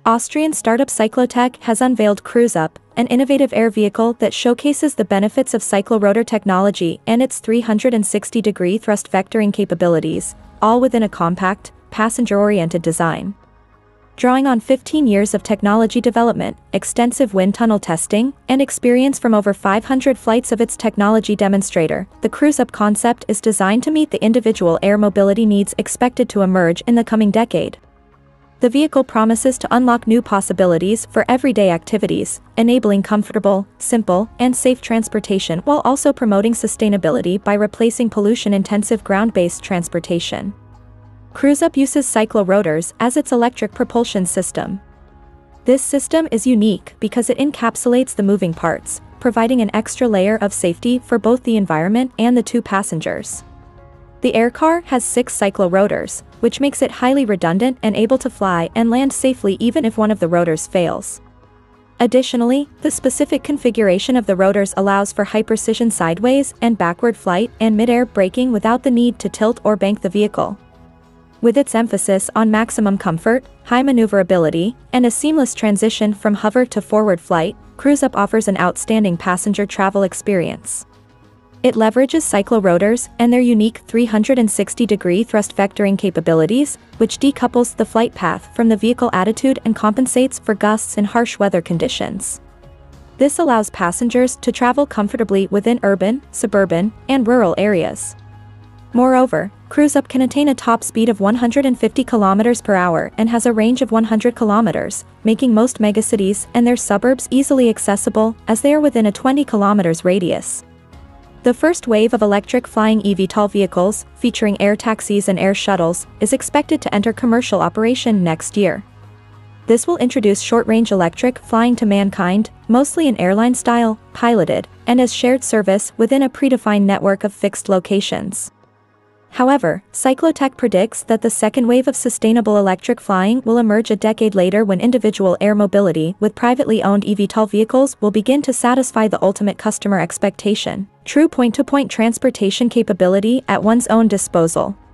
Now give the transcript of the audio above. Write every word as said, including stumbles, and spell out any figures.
Austrian startup CycloTech has unveiled CruiseUp, an innovative air vehicle that showcases the benefits of CycloRotor technology and its three hundred sixty degree thrust vectoring capabilities, all within a compact, passenger-oriented design. Drawing on fifteen years of technology development, extensive wind tunnel testing, and experience from over five hundred flights of its technology demonstrator, the CruiseUp concept is designed to meet the individual air mobility needs expected to emerge in the coming decade. The vehicle promises to unlock new possibilities for everyday activities, enabling comfortable, simple, and safe transportation while also promoting sustainability by replacing pollution-intensive ground-based transportation. CruiseUp uses CycloRotors as its electric propulsion system. This system is unique because it encapsulates the moving parts, providing an extra layer of safety for both the environment and the two passengers. The air car has six CycloRotors, which makes it highly redundant and able to fly and land safely even if one of the rotors fails. Additionally, the specific configuration of the rotors allows for high-precision sideways and backward flight and mid-air braking without the need to tilt or bank the vehicle. With its emphasis on maximum comfort, high maneuverability, and a seamless transition from hover to forward flight, CruiseUp offers an outstanding passenger travel experience. It leverages CycloRotors and their unique three hundred sixty degree thrust vectoring capabilities, which decouples the flight path from the vehicle attitude and compensates for gusts in harsh weather conditions. This allows passengers to travel comfortably within urban, suburban, and rural areas. Moreover, CruiseUp can attain a top speed of one hundred fifty kilometers per hour and has a range of one hundred kilometers, making most megacities and their suburbs easily accessible as they are within a twenty kilometers radius. The first wave of electric flying eVTOL vehicles, featuring air taxis and air shuttles, is expected to enter commercial operation next year. This will introduce short-range electric flying to mankind, mostly in airline-style, piloted, and as shared service within a predefined network of fixed locations. However, CycloTech predicts that the second wave of sustainable electric flying will emerge a decade later when individual air mobility with privately owned eVTOL vehicles will begin to satisfy the ultimate customer expectation: true point-to-point transportation capability at one's own disposal.